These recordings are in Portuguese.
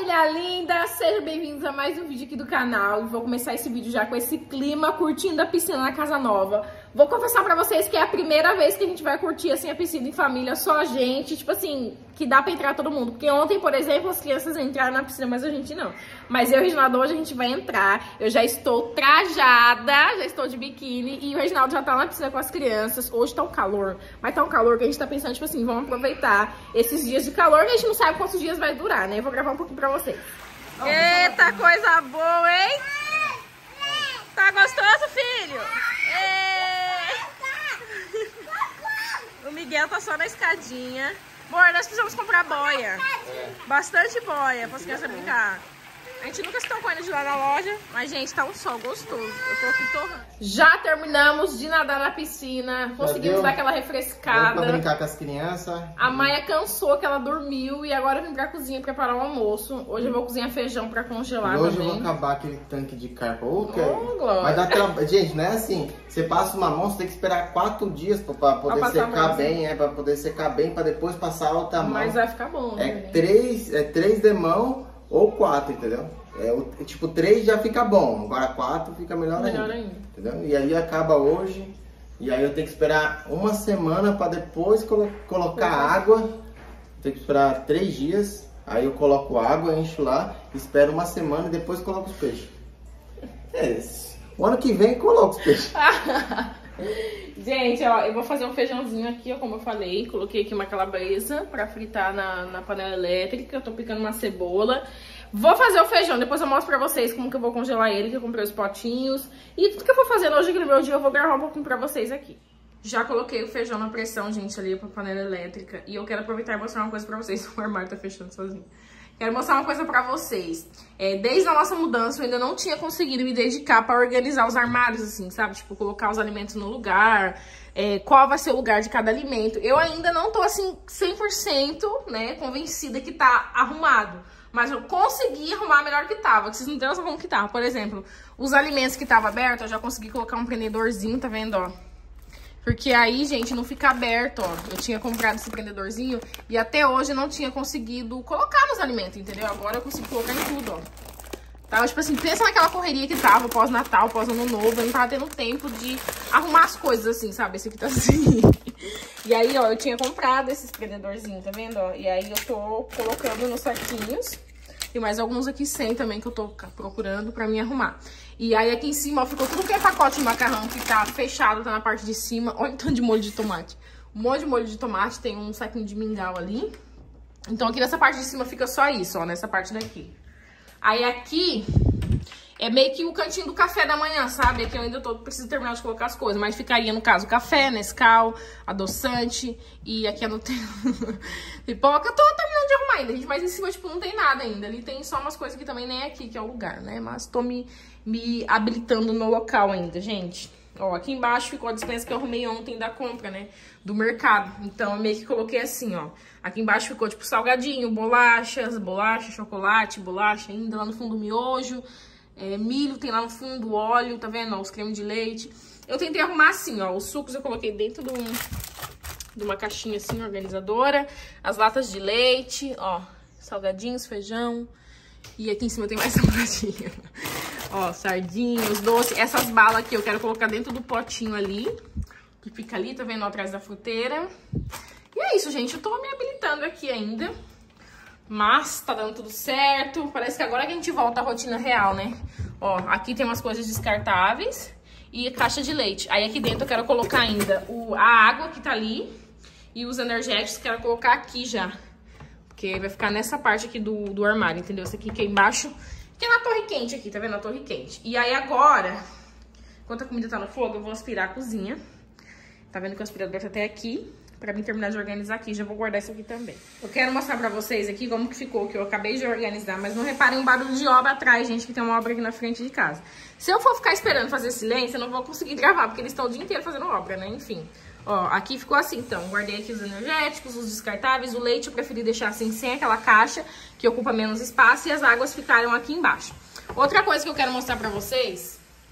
família linda, sejam bem-vindos a mais um vídeo aqui do canal. E vou começar esse vídeo já com esse clima, curtindo a piscina na casa nova. Vou confessar pra vocês que é a primeira vez que a gente vai curtir assim a piscina em família, só a gente, tipo assim, que dá pra entrar todo mundo. Porque ontem, por exemplo, as crianças entraram na piscina, mas a gente não. Mas eu e o Reginaldo hoje a gente vai entrar. Eu já estou trajada, já estou de biquíni e o Reginaldo já tá na piscina com as crianças. Hoje tá um calor, mas tá um calor que a gente tá pensando, tipo assim, vamos aproveitar esses dias de calor, que a gente não sabe quantos dias vai durar, né? Eu vou gravar um pouquinho pra vocês. Eita, coisa boa, hein? Tá gostoso, filho? O Miguel tá só na escadinha. Amor, nós precisamos comprar boia. Bastante boia para as crianças brincar. A gente nunca se tocou indo de lá na loja, mas, gente, tá um sol gostoso. Eu tô aqui torrando. Já terminamos de nadar na piscina. Conseguimos dar aquela refrescada. Pra brincar com as crianças. A Maia cansou, que ela dormiu. E agora eu vim pra cozinha preparar o almoço. Hoje eu vou cozinhar feijão pra congelar hoje também. Eu vou acabar aquele tanque de carpa. Mas dá trabalho. Gente, não é assim. Você passa uma mão, você tem que esperar 4 dias pra poder secar bem. Pra poder secar bem, pra depois passar a outra mão. Mas vai ficar bom, né? É 3 de mão ou 4, entendeu? Tipo, 3 já fica bom, agora 4 fica melhor ainda. Entendeu? E aí acaba hoje, e aí eu tenho que esperar uma semana para depois colocar água. Tenho que esperar 3 dias, aí eu coloco água, encho lá, espero uma semana e depois coloco os peixes. O ano que vem coloco os peixes. Gente, ó, eu vou fazer um feijãozinho aqui, ó, como eu falei. Coloquei aqui uma calabresa pra fritar na panela elétrica. Eu tô picando uma cebola. Vou fazer o feijão, depois eu mostro pra vocês como que eu vou congelar ele, que eu comprei os potinhos. E tudo que eu vou fazendo hoje aqui no meu dia, eu vou gravar um pouquinho pra vocês aqui. Já coloquei o feijão na pressão, gente, ali pra panela elétrica. E eu quero aproveitar e mostrar uma coisa pra vocês. O armário tá fechando sozinho. Quero mostrar uma coisa pra vocês. Desde a nossa mudança, eu ainda não tinha conseguido me dedicar pra organizar os armários, assim, sabe? Tipo, colocar os alimentos no lugar, qual vai ser o lugar de cada alimento. Eu ainda não tô, assim, 100%, né, convencida que tá arrumado. Mas eu consegui arrumar melhor que tava, que vocês não têm noção como que tava. Por exemplo, os alimentos que tava aberto, eu já consegui colocar um prendedorzinho, tá vendo, ó? Porque aí, gente, não fica aberto, ó. Eu tinha comprado esse prendedorzinho e até hoje eu não tinha conseguido colocar nos alimentos, entendeu? Agora eu consigo colocar em tudo, ó. Tava, tipo assim, pensa naquela correria que tava pós-Natal, pós-Ano Novo. Eu não tava tendo tempo de arrumar as coisas assim, sabe? Esse aqui tá assim. E aí, ó, eu tinha comprado esses prendedorzinhos, tá vendo, ó? E aí eu tô colocando nos saquinhos. E mais alguns aqui sem também que eu tô procurando pra me arrumar. E aí aqui em cima, ó, ficou tudo que é pacote de macarrão que tá fechado, tá na parte de cima. Olha o tanto de molho de tomate. Um monte de molho de tomate, tem um saquinho de mingau ali. Então aqui nessa parte de cima fica só isso, ó, nessa parte daqui. Aí aqui é meio que o cantinho do café da manhã, sabe? Aqui eu ainda preciso terminar de colocar as coisas. Mas ficaria, no caso, café, Nescau, adoçante. E aqui a Nutella, pipoca. Eu tô terminando de arrumar ainda, gente. Mas em cima, tipo, não tem nada ainda. Ali tem só umas coisas que também nem é aqui, que é o lugar, né? Mas tô me habilitando no local ainda, gente. Ó, aqui embaixo ficou a despensa que eu arrumei ontem da compra, né? Do mercado. Então, eu meio que coloquei assim, ó. Aqui embaixo ficou, tipo, salgadinho, bolacha, chocolate, bolacha ainda. Lá no fundo, miojo, milho tem lá no fundo, óleo, tá vendo? Ó, os cremes de leite. Eu tentei arrumar assim, ó. Os sucos eu coloquei dentro de uma caixinha assim, organizadora. As latas de leite, ó. Salgadinhos, feijão. E aqui em cima tem mais salgadinho. Ó, sardinhas, doce. Essas balas aqui eu quero colocar dentro do potinho ali. Que fica ali, tá vendo? Atrás da fruteira. E é isso, gente. Eu tô me habilitando aqui ainda. Mas tá dando tudo certo. Parece que agora que a gente volta à rotina real, né? Ó, aqui tem umas coisas descartáveis. E caixa de leite. Aí aqui dentro eu quero colocar ainda a água que tá ali. E os energéticos quero colocar aqui já. Porque vai ficar nessa parte aqui do armário, entendeu? Esse aqui que é embaixo, que é na torre quente aqui, tá vendo? A torre quente. E aí agora, enquanto a comida tá no fogo, eu vou aspirar a cozinha. Tá vendo que o aspirador tá até aqui? Pra mim terminar de organizar aqui, já vou guardar isso aqui também. Eu quero mostrar pra vocês aqui como que ficou, que eu acabei de organizar. Mas não reparem o barulho de obra atrás, gente, que tem uma obra aqui na frente de casa. Se eu for ficar esperando fazer silêncio, eu não vou conseguir gravar, porque eles estão o dia inteiro fazendo obra, né? Enfim. Ó, aqui ficou assim, então. Guardei aqui os energéticos, os descartáveis. O leite eu preferi deixar assim, sem aquela caixa, que ocupa menos espaço. E as águas ficaram aqui embaixo. Outra coisa que eu quero mostrar pra vocês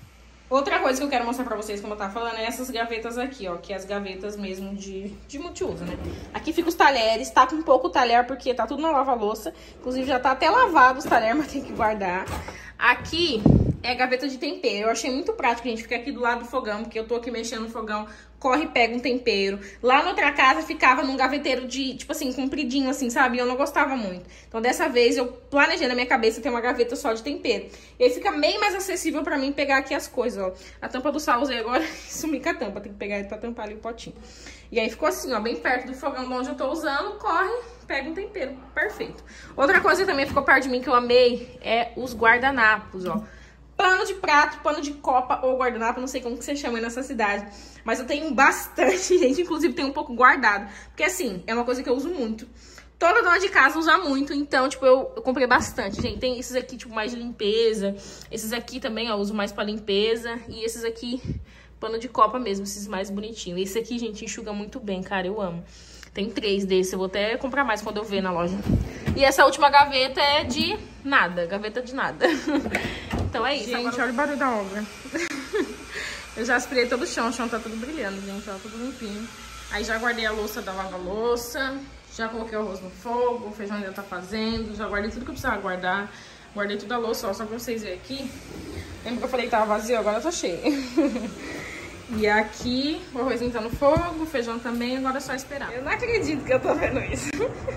Outra coisa que eu quero mostrar pra vocês, como eu tava falando, é essas gavetas aqui, ó. Que é as gavetas mesmo de multiuso, né? Aqui fica os talheres, tá com pouco talher porque tá tudo na lava-louça. Inclusive já tá até lavado os talheres, mas tem que guardar. Aqui é a gaveta de tempero. Eu achei muito prático, gente, ficar aqui do lado do fogão, porque eu tô aqui mexendo no fogão, corre e pega um tempero. Lá na outra casa ficava num gaveteiro de, tipo assim, compridinho assim, sabe? E eu não gostava muito. Então dessa vez eu planejei na minha cabeça ter uma gaveta só de tempero. E aí fica bem mais acessível pra mim pegar aqui as coisas, ó. A tampa do sal usei agora e sumi com a tampa. Tem que pegar ele pra tampar ali o potinho. E aí ficou assim, ó, bem perto do fogão de onde eu tô usando, corre, pega um tempero. Perfeito. Outra coisa que também ficou perto de mim que eu amei é os guardanapos, ó. Pano de prato, pano de copa ou guardanapo, não sei como que você chama aí nessa cidade. Mas eu tenho bastante, gente, inclusive tenho um pouco guardado. Porque assim, é uma coisa que eu uso muito. Toda dona de casa usa muito, então, tipo, eu comprei bastante, gente. Tem esses aqui, tipo, mais de limpeza. Esses aqui também, ó, eu uso mais pra limpeza. E esses aqui, pano de copa mesmo, esses mais bonitinhos. Esse aqui, gente, enxuga muito bem, cara, eu amo. Tem 3 desses, eu vou até comprar mais quando eu ver na loja. E essa última gaveta é de nada, gaveta de nada. Então é isso. Gente, agora... olha o barulho da obra. Eu já aspirei todo o chão tá tudo brilhando, gente, ó, tudo limpinho. Aí já guardei a louça da lava-louça, já coloquei o arroz no fogo, o feijão ainda tá fazendo, já guardei tudo que eu precisava guardar. Guardei tudo a louça, ó, só pra vocês verem aqui. Lembra que eu falei que tava vazio? Agora tá cheio. E aqui, o arrozinho tá no fogo, o feijão também, agora é só esperar. Eu não acredito que eu tô vendo isso.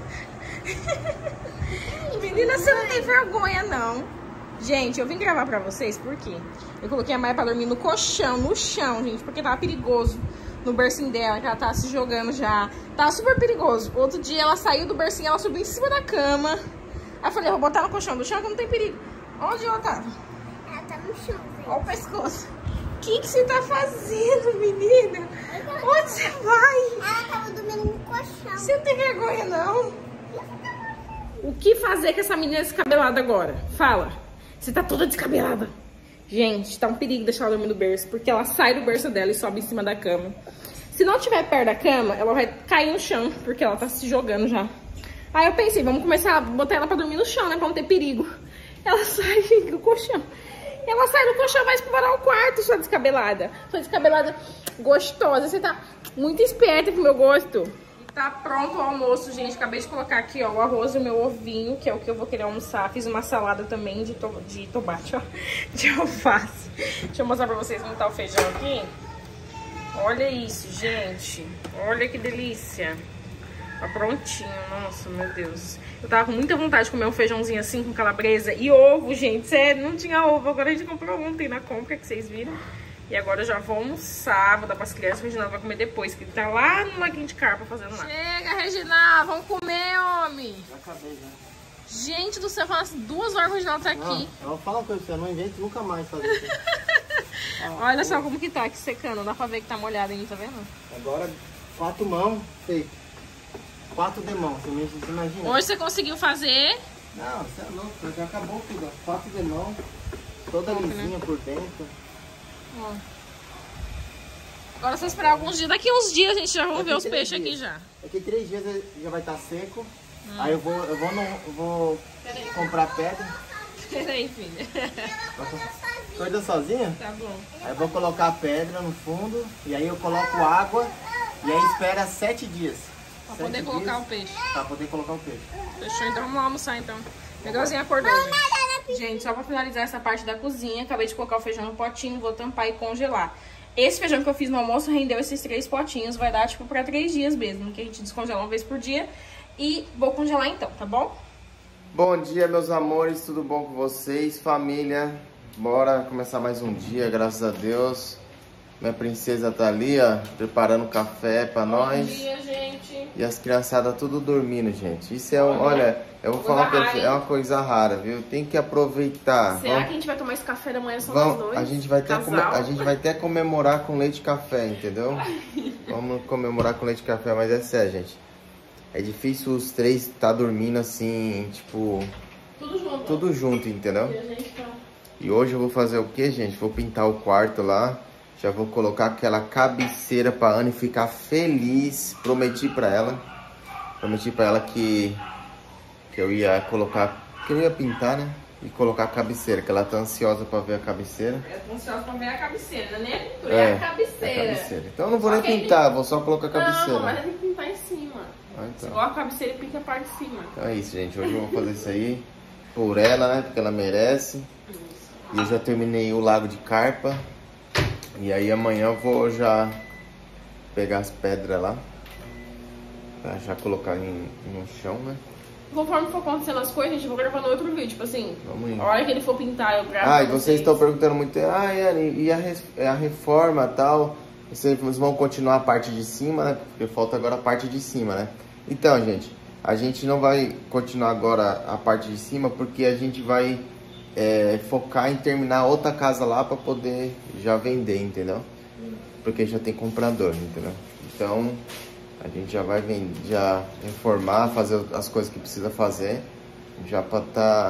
Menina, você não tem vergonha, não. Gente, eu vim gravar pra vocês porque eu coloquei a Maia pra dormir no colchão, no chão, gente, porque tava perigoso no bercinho dela, que ela tava se jogando já. Tava super perigoso. Outro dia ela saiu do bercinho, ela subiu em cima da cama. Aí eu falei, vou botar no colchão do chão que não tem perigo. Onde ela tava? Ela tá no chão, gente. Olha o pescoço. O que você tá fazendo, menina? Onde você vai? Ela tava dormindo no colchão. Você não tem vergonha, não? O que fazer com essa menina descabelada agora? Fala. Você tá toda descabelada. Gente, tá um perigo deixar ela dormir no berço, porque ela sai do berço dela e sobe em cima da cama. Se não estiver perto da cama, ela vai cair no chão, porque ela tá se jogando já. Aí eu pensei, vamos começar a botar ela pra dormir no chão, né, pra não ter perigo. Ela sai do colchão. Ela sai do colchão, vai explorar o quarto, sua descabelada. Sua descabelada gostosa. Você tá muito esperta pro meu gosto. Tá pronto o almoço, gente. Acabei de colocar aqui, ó, o arroz e o meu ovinho, que é o que eu vou querer almoçar. Fiz uma salada também de tomate, ó, de alface. Deixa eu mostrar pra vocês como tá o feijão aqui. Olha isso, gente. Olha que delícia. Tá prontinho, nossa, meu Deus. Eu tava com muita vontade de comer um feijãozinho assim com calabresa e ovo, gente. Sério, não tinha ovo. Agora a gente comprou ontem na compra, que vocês viram. E agora eu já vou almoçar, vou dar pras crianças, o Reginaldo vai comer depois, que ele tá lá no laguinho de carpa fazendo lá. Chega, Reginaldo, vamos comer, homem. Já acabei, já. Gente do céu, faz 2 horas que o Reginaldo tá aqui. Eu vou falar uma coisa pra você, não invente nunca mais fazer isso. Olha só como que tá aqui secando, dá pra ver que tá molhado aí, tá vendo? Agora, 4 mãos, feito. 4 demãos, você imagina? Hoje você conseguiu fazer? Não, você é louco, já acabou tudo, ó. 4 demãos, toda lisinha, né? Por dentro. Ó. Agora é só esperar alguns dias. Daqui uns dias a gente já vai ver os peixes aqui já. Daqui 3 dias já vai estar seco. Aí eu vou comprar pedra. Peraí, filha. Coisa sozinha? Tá bom. Aí eu vou colocar a pedra no fundo. E aí eu coloco água. E aí espera 7 dias. Pra poder colocar o peixe. Pra poder colocar o peixe. Fechou, então vamos lá almoçar então. Legalzinho acordou. Gente, só pra finalizar essa parte da cozinha, acabei de colocar o feijão no potinho, vou tampar e congelar. Esse feijão que eu fiz no almoço rendeu esses 3 potinhos, vai dar tipo pra 3 dias mesmo, que a gente descongela uma vez por dia. E vou congelar então, tá bom? Bom dia, meus amores, tudo bom com vocês? Família, bora começar mais um dia, graças a Deus. Minha princesa tá ali, ó, preparando café pra nós. Bom dia, gente. E as criançadas tudo dormindo, gente. Isso é, olha, eu vou falar pra você, é uma coisa rara, viu? Tem que aproveitar. Será que a gente vai tomar esse café da manhã só nós dois? A gente vai até comemorar com leite e café, entendeu? Vamos comemorar com leite e café, mas é sério, gente. É difícil os 3 tá dormindo assim, tipo... Tudo junto. Tudo junto, entendeu? E hoje eu vou fazer o que, gente? Vou pintar o quarto lá. Já vou colocar aquela cabeceira pra Anne ficar feliz. Prometi pra ela que eu ia colocar, que eu ia pintar, né? e colocar a cabeceira, que ela tá ansiosa pra ver a cabeceira. Eu tô ansiosa pra ver a cabeceira, não é nem a pintura, é a cabeceira. É a cabeceira. Então eu não vou nem pintar, vou só colocar a cabeceira. Não, mas tem que pintar em cima. Ah, então. Você coloca a cabeceira e pinta a parte de cima. Então é isso, gente. Hoje eu vou fazer isso aí por ela, né? Porque ela merece. Isso. E eu já terminei o lago de carpa. E aí amanhã eu vou já pegar as pedras lá. Pra já colocar no chão, né? Conforme for acontecendo as coisas, gente, eu vou gravando outro vídeo. Tipo assim, a hora que ele for pintar, eu gravo. Ah, e vocês estão perguntando muito, Yane, e a reforma e tal? Vocês vão continuar a parte de cima, né? Porque falta agora a parte de cima, né? Então, gente, a gente não vai continuar agora a parte de cima porque a gente vai focar em terminar outra casa lá pra poder já vender, entendeu? Porque já tem comprador, entendeu? Então, a gente já vai já reformar, fazer as coisas que precisa fazer, já pra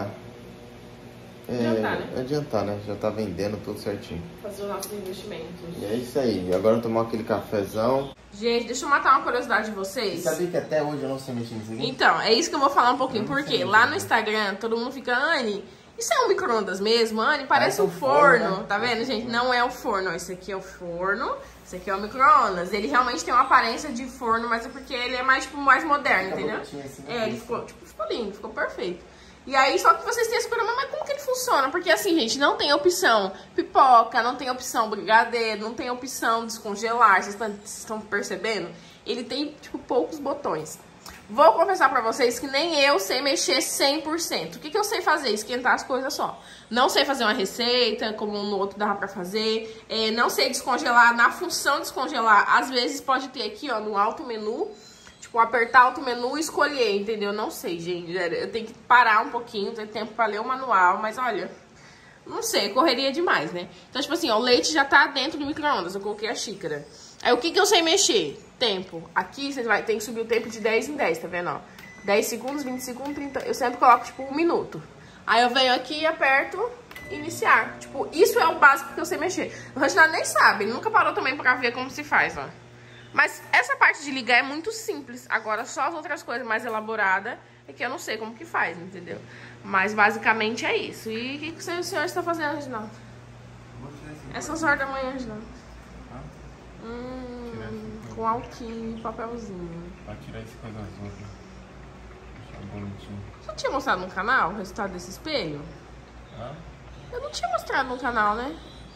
adiantar, né? Já tá vendendo tudo certinho. Fazer os nossos investimentos. E é isso aí. E agora eu tomar aquele cafezão. Gente, deixa eu matar uma curiosidade de vocês. Você sabia que até hoje eu não sei mexer nisso aqui? Então, é isso que eu vou falar um pouquinho. Porque lá no Instagram, todo mundo fica, Anne, isso é um micro-ondas mesmo? Anne, parece um forno. Né? Tá vendo, gente? Não é o forno. Esse aqui é o forno. Esse aqui é o micro-ondas. Ele realmente tem uma aparência de forno, mas é porque ele é mais, tipo, mais moderno, entendeu? Assim, ele ficou lindo, ficou perfeito. E aí, só que vocês têm esse problema, mas como que ele funciona? Porque assim, gente, não tem opção pipoca, não tem opção brigadeiro, não tem opção descongelar, vocês estão percebendo? Ele tem, tipo, poucos botões. Vou confessar pra vocês que nem eu sei mexer 100%. O que eu sei fazer? Esquentar as coisas só. Não sei fazer uma receita, como no outro dava pra fazer. Não sei descongelar. Na função descongelar, às vezes pode ter aqui, ó, no alto menu. Tipo, apertar alto menu e escolher, entendeu? Não sei, gente. Eu tenho que parar um pouquinho, ter tempo pra ler o manual. Mas, olha, não sei, correria demais, né? Então, tipo assim, ó, o leite já tá dentro do micro-ondas. Eu coloquei a xícara. Aí, o que eu sei mexer? Tempo. Aqui, você tem que subir o tempo de 10 em 10, tá vendo, ó? 10 segundos, 20 segundos, 30... Eu sempre coloco, tipo, 1 minuto. Aí, eu venho aqui e aperto iniciar. Tipo, isso é o básico que eu sei mexer. O Reginaldo nem sabe, ele nunca parou também pra ver como se faz, ó. Mas essa parte de ligar é muito simples. Agora, só as outras coisas mais elaboradas é que eu não sei como que faz, entendeu? Mas, basicamente, é isso. E o que o senhor está fazendo, Reginaldo? Essas horas da manhã, Reginaldo. Com alquinho e papelzinho. Pra tirar esse coisa azul aqui. Deixar bonitinho. Você tinha mostrado no canal o resultado desse espelho? Hã? Eu não tinha mostrado no canal, né?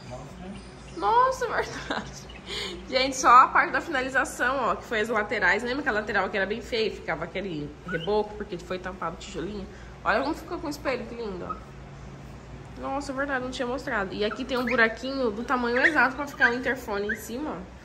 Nossa, é verdade. Gente, só a parte da finalização, ó, que foi as laterais. Lembra que a lateral que era bem feia? Ficava aquele reboco, porque foi tampado o tijolinho. Olha como ficou com o espelho, que lindo, ó. Nossa, é verdade, não tinha mostrado. E aqui tem um buraquinho do tamanho exato pra ficar o interfone em cima, ó.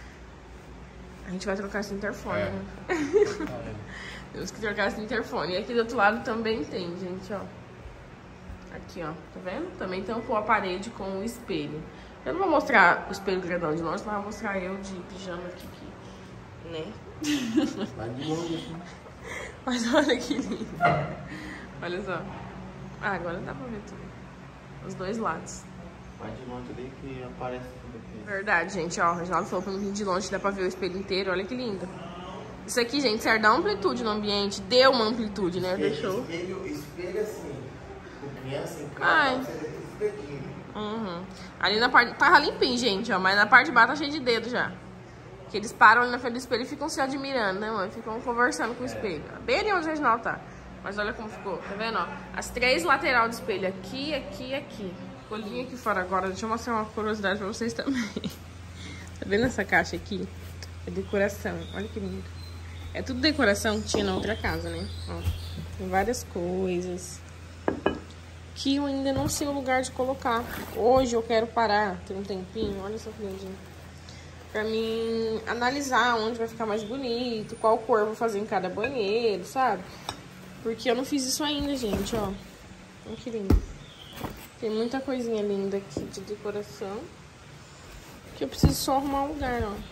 A gente vai trocar esse interfone, né? Temos que trocar esse interfone. E aqui do outro lado também tem, gente, ó. Aqui, ó, tá vendo? Também tampou a parede com o espelho. Eu não vou mostrar o espelho grandão de longe, mas vou mostrar eu de pijama aqui, né? Vai de longe, assim. Mas olha que lindo. Olha só. Ah, agora dá pra ver tudo. Os dois lados. Vai de longe ali que aparece tudo aqui. Verdade, gente, ó. O Reginaldo falou pra mim vir de longe, dá pra ver o espelho inteiro. Olha que lindo. Isso aqui, gente, serve dar amplitude no ambiente. Deu uma amplitude, né? Deixou. Espelho assim. Com criança em casa, você vê esse dedinho. Uhum. Ali na parte... Tava limpinho, gente, ó. Mas na parte de baixo tá cheio de dedo já. Que eles param ali na frente do espelho e ficam se admirando, né, mãe? Ficam conversando com o espelho. Bem ali onde o Reginaldo tá. Mas olha como ficou, tá vendo, ó? As 3 laterais do espelho. Aqui, aqui e aqui. Colinha aqui fora agora. Deixa eu mostrar uma curiosidade pra vocês também. Tá vendo essa caixa aqui? É decoração. Olha que lindo. É tudo decoração que tinha na outra casa, né? Ó, tem várias coisas que eu ainda não sei o lugar de colocar. Hoje eu quero parar, ter um tempinho. Olha só que lindinho. Pra mim analisar onde vai ficar mais bonito, qual cor eu vou fazer em cada banheiro, sabe? Porque eu não fiz isso ainda, gente, ó. Olha que lindo. Tem muita coisinha linda aqui de decoração. Que eu preciso só arrumar um lugar, ó.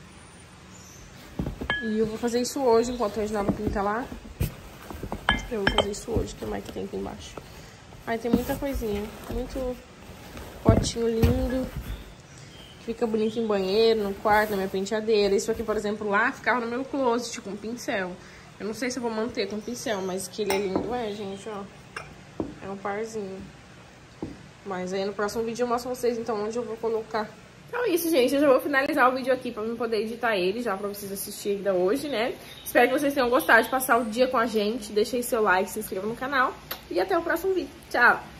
E eu vou fazer isso hoje, enquanto o Reginaldo pinta lá. Eu vou fazer isso hoje, que mais que tem aqui embaixo. Aí tem muita coisinha. Muito potinho lindo. Fica bonito em banheiro, no quarto, na minha penteadeira. Isso aqui, por exemplo, lá ficava no meu closet com pincel. Eu não sei se eu vou manter com pincel, mas que ele é lindo, gente, ó. É um parzinho. Mas aí no próximo vídeo eu mostro pra vocês, então, onde eu vou colocar. Então é isso, gente. Eu já vou finalizar o vídeo aqui pra eu poder editar ele, já pra vocês assistirem ainda hoje, né? Espero que vocês tenham gostado de passar o dia com a gente. Deixa aí seu like, se inscreva no canal. E até o próximo vídeo. Tchau!